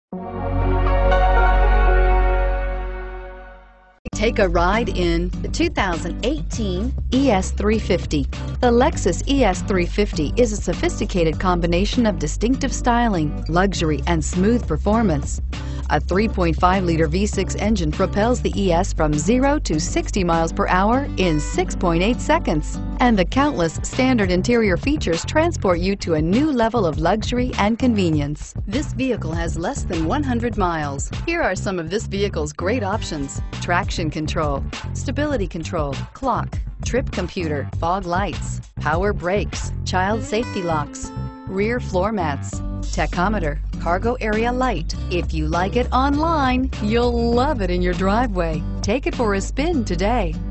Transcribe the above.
Take a ride in the 2018 ES350. The Lexus ES350 is a sophisticated combination of distinctive styling, luxury, and smooth performance. A 3.5-liter V6 engine propels the ES from 0 to 60 miles per hour in 6.8 seconds. And the countless standard interior features transport you to a new level of luxury and convenience. This vehicle has less than 100 miles. Here are some of this vehicle's great options: traction control, stability control, clock, trip computer, fog lights, power brakes, child safety locks, rear floor mats, tachometer, cargo area light. If you like it online, you'll love it in your driveway. Take it for a spin today.